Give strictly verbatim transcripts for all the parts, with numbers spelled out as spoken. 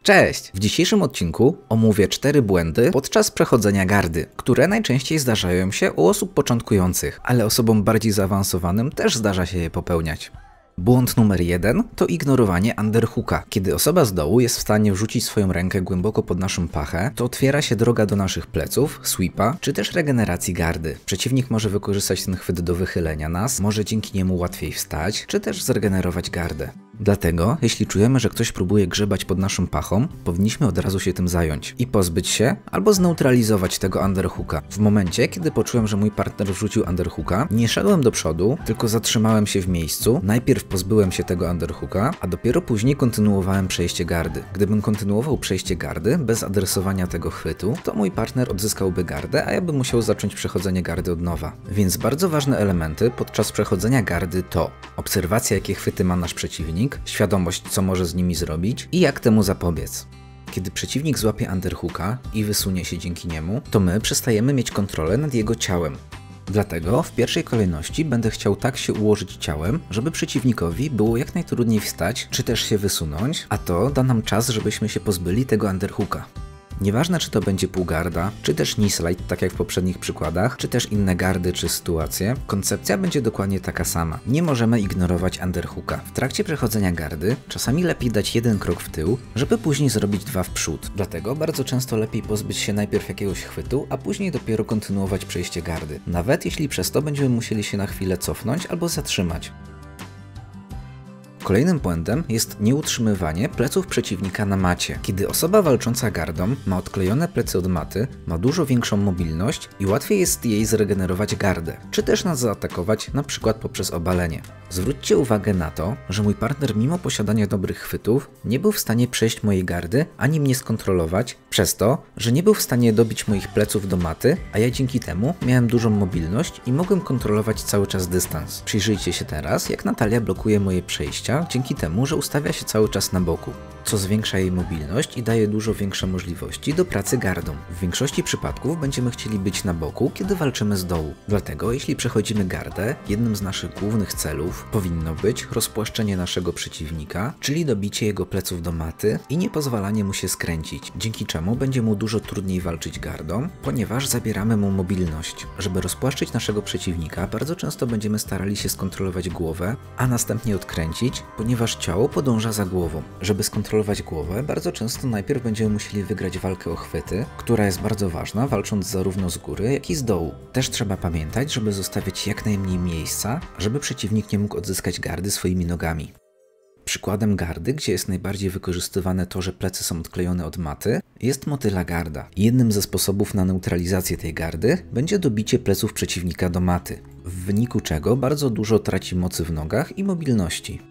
Cześć! W dzisiejszym odcinku omówię cztery błędy podczas przechodzenia gardy, które najczęściej zdarzają się u osób początkujących, ale osobom bardziej zaawansowanym też zdarza się je popełniać. Błąd numer jeden to ignorowanie underhooka. Kiedy osoba z dołu jest w stanie wrzucić swoją rękę głęboko pod naszą pachę, to otwiera się droga do naszych pleców, sweepa, czy też regeneracji gardy. Przeciwnik może wykorzystać ten chwyt do wychylenia nas, może dzięki niemu łatwiej wstać, czy też zregenerować gardę. Dlatego, jeśli czujemy, że ktoś próbuje grzebać pod naszą pachą, powinniśmy od razu się tym zająć i pozbyć się albo zneutralizować tego underhooka. W momencie, kiedy poczułem, że mój partner wrzucił underhooka, nie szedłem do przodu, tylko zatrzymałem się w miejscu. Najpierw pozbyłem się tego underhooka, a dopiero później kontynuowałem przejście gardy. Gdybym kontynuował przejście gardy bez adresowania tego chwytu, to mój partner odzyskałby gardę, a ja bym musiał zacząć przechodzenie gardy od nowa. Więc bardzo ważne elementy podczas przechodzenia gardy to obserwacja, jakie chwyty ma nasz przeciwnik, świadomość, co może z nimi zrobić i jak temu zapobiec. Kiedy przeciwnik złapie underhooka i wysunie się dzięki niemu, to my przestajemy mieć kontrolę nad jego ciałem. Dlatego w pierwszej kolejności będę chciał tak się ułożyć ciałem, żeby przeciwnikowi było jak najtrudniej wstać, czy też się wysunąć, a to da nam czas, żebyśmy się pozbyli tego underhooka. Nieważne, czy to będzie półgarda, czy też knee slide, tak jak w poprzednich przykładach, czy też inne gardy czy sytuacje, koncepcja będzie dokładnie taka sama. Nie możemy ignorować underhooka. W trakcie przechodzenia gardy czasami lepiej dać jeden krok w tył, żeby później zrobić dwa w przód. Dlatego bardzo często lepiej pozbyć się najpierw jakiegoś chwytu, a później dopiero kontynuować przejście gardy. Nawet jeśli przez to będziemy musieli się na chwilę cofnąć albo zatrzymać. Kolejnym błędem jest nieutrzymywanie pleców przeciwnika na macie. Kiedy osoba walcząca gardą ma odklejone plecy od maty, ma dużo większą mobilność i łatwiej jest jej zregenerować gardę, czy też nas zaatakować, na przykład poprzez obalenie. Zwróćcie uwagę na to, że mój partner mimo posiadania dobrych chwytów nie był w stanie przejść mojej gardy, ani mnie skontrolować, przez to, że nie był w stanie dobić moich pleców do maty, a ja dzięki temu miałem dużą mobilność i mogłem kontrolować cały czas dystans. Przyjrzyjcie się teraz, jak Natalia blokuje moje przejścia, dzięki temu, że ustawia się cały czas na boku, co zwiększa jej mobilność i daje dużo większe możliwości do pracy gardą. W większości przypadków będziemy chcieli być na boku, kiedy walczymy z dołu. Dlatego, jeśli przechodzimy gardę, jednym z naszych głównych celów powinno być rozpłaszczenie naszego przeciwnika, czyli dobicie jego pleców do maty i nie pozwalanie mu się skręcić, dzięki czemu będzie mu dużo trudniej walczyć gardą, ponieważ zabieramy mu mobilność. Żeby rozpłaszczyć naszego przeciwnika, bardzo często będziemy starali się skontrolować głowę, a następnie odkręcić, ponieważ ciało podąża za głową. Żeby skontrolować głowę, bardzo często najpierw będziemy musieli wygrać walkę o chwyty, która jest bardzo ważna, walcząc zarówno z góry, jak i z dołu. Też trzeba pamiętać, żeby zostawiać jak najmniej miejsca, żeby przeciwnik nie mógł odzyskać gardy swoimi nogami. Przykładem gardy, gdzie jest najbardziej wykorzystywane to, że plecy są odklejone od maty, jest motyla garda. Jednym ze sposobów na neutralizację tej gardy będzie dobicie pleców przeciwnika do maty, w wyniku czego bardzo dużo traci mocy w nogach i mobilności.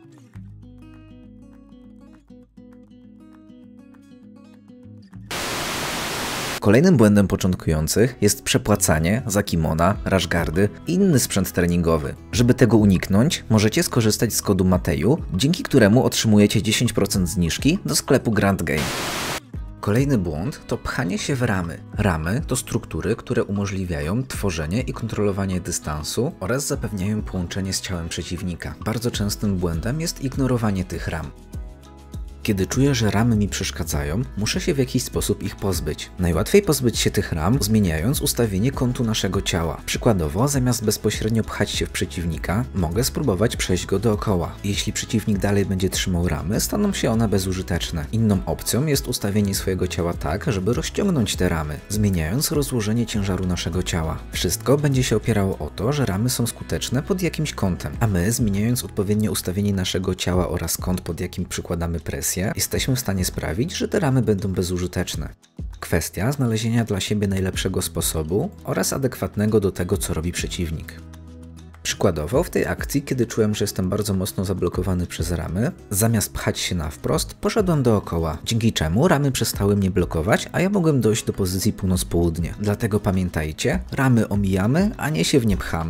Kolejnym błędem początkujących jest przepłacanie za kimona, rashgardy i inny sprzęt treningowy. Żeby tego uniknąć, możecie skorzystać z kodu Mateju, dzięki któremu otrzymujecie dziesięć procent zniżki do sklepu Grand Game. Kolejny błąd to pchanie się w ramy. Ramy to struktury, które umożliwiają tworzenie i kontrolowanie dystansu oraz zapewniają połączenie z ciałem przeciwnika. Bardzo częstym błędem jest ignorowanie tych ram. Kiedy czuję, że ramy mi przeszkadzają, muszę się w jakiś sposób ich pozbyć. Najłatwiej pozbyć się tych ram, zmieniając ustawienie kątu naszego ciała. Przykładowo, zamiast bezpośrednio pchać się w przeciwnika, mogę spróbować przejść go dookoła. Jeśli przeciwnik dalej będzie trzymał ramy, staną się one bezużyteczne. Inną opcją jest ustawienie swojego ciała tak, żeby rozciągnąć te ramy, zmieniając rozłożenie ciężaru naszego ciała. Wszystko będzie się opierało o to, że ramy są skuteczne pod jakimś kątem, a my, zmieniając odpowiednio ustawienie naszego ciała oraz kąt, pod jakim przykładamy presję, jesteśmy w stanie sprawić, że te ramy będą bezużyteczne. Kwestia znalezienia dla siebie najlepszego sposobu oraz adekwatnego do tego, co robi przeciwnik. Przykładowo w tej akcji, kiedy czułem, że jestem bardzo mocno zablokowany przez ramy, zamiast pchać się na wprost, poszedłem dookoła, dzięki czemu ramy przestały mnie blokować, a ja mogłem dojść do pozycji północ-południe. Dlatego pamiętajcie, ramy omijamy, a nie się w nie pchamy.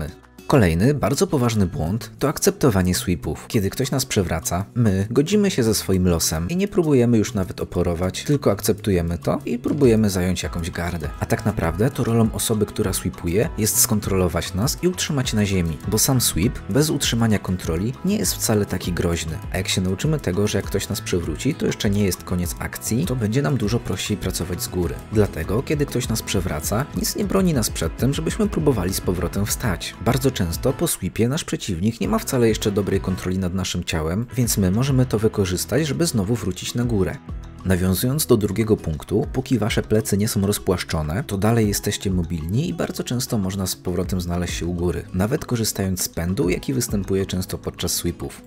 Kolejny, bardzo poważny błąd to akceptowanie sweepów. Kiedy ktoś nas przewraca, my godzimy się ze swoim losem i nie próbujemy już nawet oporować, tylko akceptujemy to i próbujemy zająć jakąś gardę. A tak naprawdę to rolą osoby, która sweepuje, jest skontrolować nas i utrzymać na ziemi, bo sam sweep bez utrzymania kontroli nie jest wcale taki groźny. A jak się nauczymy tego, że jak ktoś nas przewróci, to jeszcze nie jest koniec akcji, to będzie nam dużo prościej pracować z góry. Dlatego, kiedy ktoś nas przewraca, nic nie broni nas przed tym, żebyśmy próbowali z powrotem wstać. Bardzo często po sweepie nasz przeciwnik nie ma wcale jeszcze dobrej kontroli nad naszym ciałem, więc my możemy to wykorzystać, żeby znowu wrócić na górę. Nawiązując do drugiego punktu, póki wasze plecy nie są rozpłaszczone, to dalej jesteście mobilni i bardzo często można z powrotem znaleźć się u góry, nawet korzystając z pędu, jaki występuje często podczas sweepów.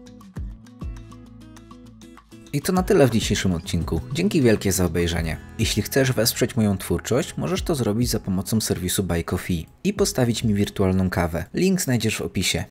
I to na tyle w dzisiejszym odcinku. Dzięki wielkie za obejrzenie. Jeśli chcesz wesprzeć moją twórczość, możesz to zrobić za pomocą serwisu Buy Coffee i postawić mi wirtualną kawę. Link znajdziesz w opisie.